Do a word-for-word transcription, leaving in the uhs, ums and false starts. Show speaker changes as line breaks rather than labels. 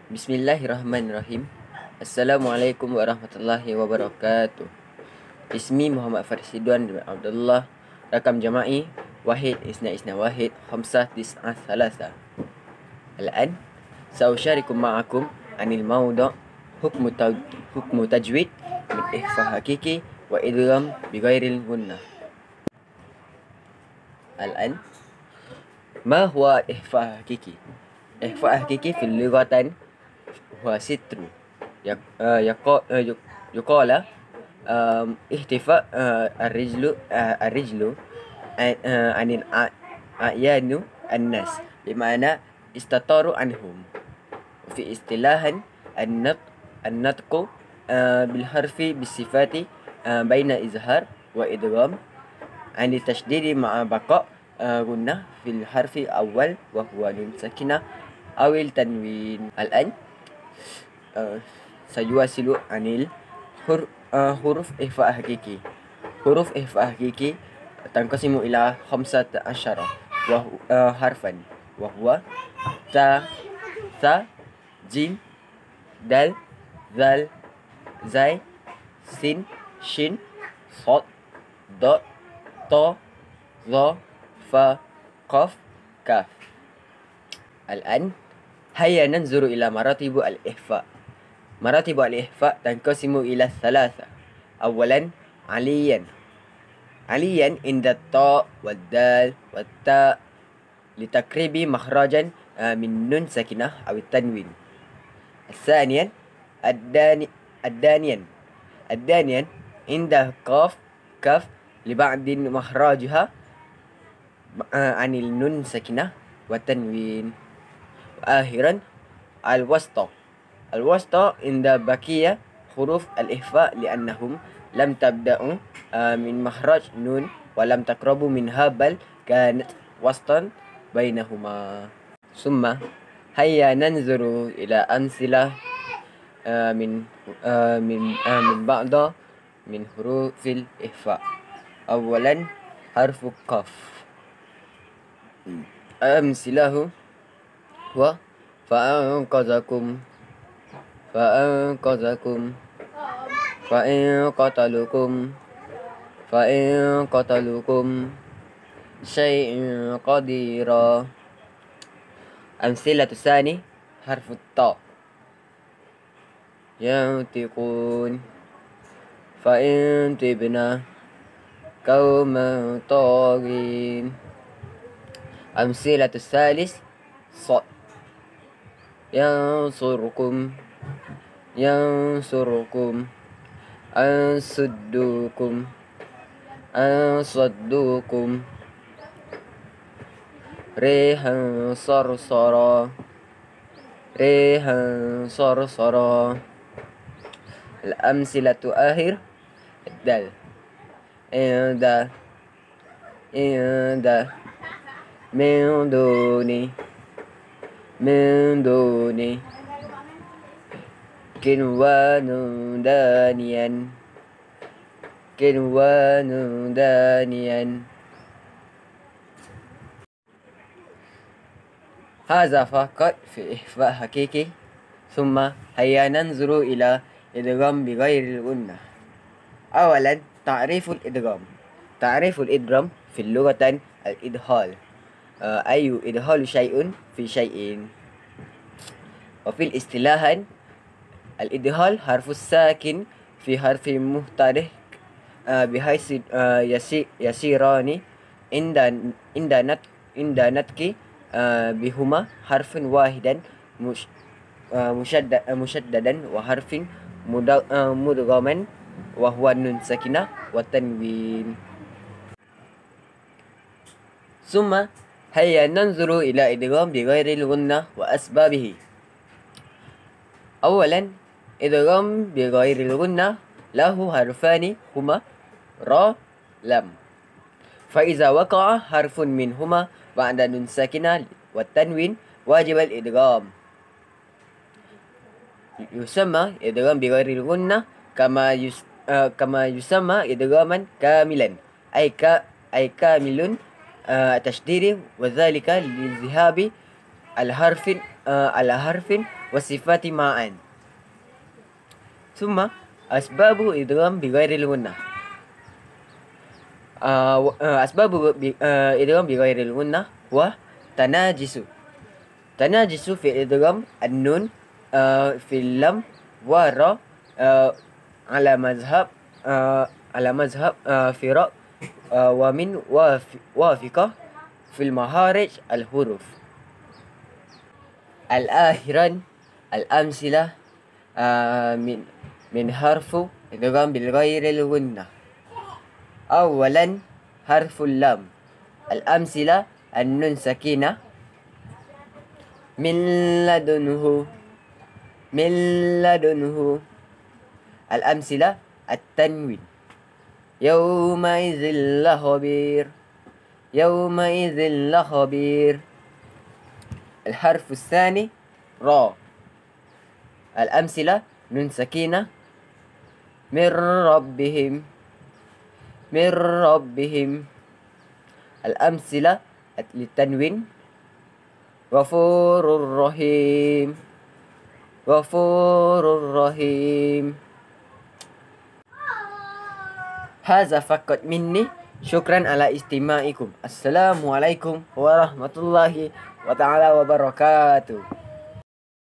Bismillahirrahmanirrahim. Assalamualaikum warahmatullahi wabarakatuh. Ismi Muhammad Faris Ridwan bin Abdullah. Rakam jama'i Wahid Isna Isna Wahid Khamsah Tis'ah Thalatha. Al-an Sa'usyarikum ma'akum anil mawdu' hukmu, taj hukmu tajwid min ihfa hakiki wa idgham bighairil gunnah. Al-an Ma huwa ihfa hakiki? Ihfa hakiki fil lughatan huwa sitru yuqala ihtifa ar-rijlu ar-rijlu anil a'yanu an-nas, bima'na istataru anhum. Fi istilahan an-nat an-natqu bil harfi bisifati baina izhar wa idgham ani tashdidi ma'a baqa gunnah fil harfi awal wa huwa nun sakinah awil tanwin. Al-an Uh, sayuasilu anil hur, uh, huruf ihfa hakiki. Huruf ihfa hakiki tanqasimu ila khamsata asyara wa uh, harfan wa huwa ta, sa, jim, dal, zal, zai, sin, shin, sad, dot, ta, za, fa, qaf, kaf. Al-an hayya nanzuru ila maratibu al-ihfa. مراتب الإخفاء تنقسم إلى ثلاثة. أولا عليا عليا عند الطاء والدال والتاء لتقريب مخرجا من نون ساكنة أو التنوين. الثانيا الداني الدانيا الدانيا عند قاف كاف لبعد مخرجها عن النون ساكنة والتنوين. وآخرا الوسطى الوسطى عند بقية حروف الإخفاء لأنهم لم تبدأ من مخرج نون ولم تقربوا منها بل كانت وسطا بينهما. ثم هيا ننظر إلى أمثلة من من من بعض من حروف الإخفاء. أولا حرف القاف. أمثله و فأنقذكم فأنقذكم فإن قتلوكم فإن قتلوكم شيء قديرا. أمثلة الثاني حرف الطاء. ينطقون فإن تبنا قوما طاغين. أمثلة الثالث صاد. ينصركم ينصركم أنصدوكم أنصدوكم ريحا صرصرا ريحا صرصرا. الأمثلة آخر الدال. عند عند من دوني من دوني كنوان دانيا كنوان دانيا. هذا فقط في إخفاء حقيقي. ثم هيا ننظر إلى إدغام بغير الغنة. أولا تعريف الإدغام. تعريف الإدغام في اللغة الإدخال، أي إدخال شيء في شيء. وفي الاصطلاح الإدخال حرف الساكن في حرف مختلف بحيث يصيران عند عند نطق عند نطق بهما حرف واحدا مشددا وحرف مدغما وهو النون ساكنة والتنوين. ثم هيا ننظر إلى إدغام بغير الغنة وأسبابه. أولا إدغام بغير الغنة له حرفان هما را لم، فإذا وقع حرف منهما بعد نون ساكنة والتنوين واجب الإدغام. يسمى إدغام بغير الغنة كما يس كما يسمى إدغاما كاملا، أي ك أي كامل تشديد، وذلك للذهاب على حرف على حرف والصفات معا. ثم أسباب إدغام بغير الغنة. أسباب إدغام بغير الغنة وتناجس. تناجس في إدغام النون في اللم والراء على مذهب على مذهب فراء ومن وافقة في المخارج الحروف. الآخرا الأمثلة من من حرف إدغام بالغير الغنة. أولا حرف اللام. الأمثلة النون سكينة من لدنه من لدنه. الأمثلة التنوين يومئذ لخبير يومئذ لخبير. الحرف الثاني را. الأمثلة نون سكينة من ربهم من ربهم. الأمثلة للتنوين غفور رحيم غفور رحيم. هذا فقط مني. شكرا على استماعكم. السلام عليكم ورحمة الله وتعالى وبركاته.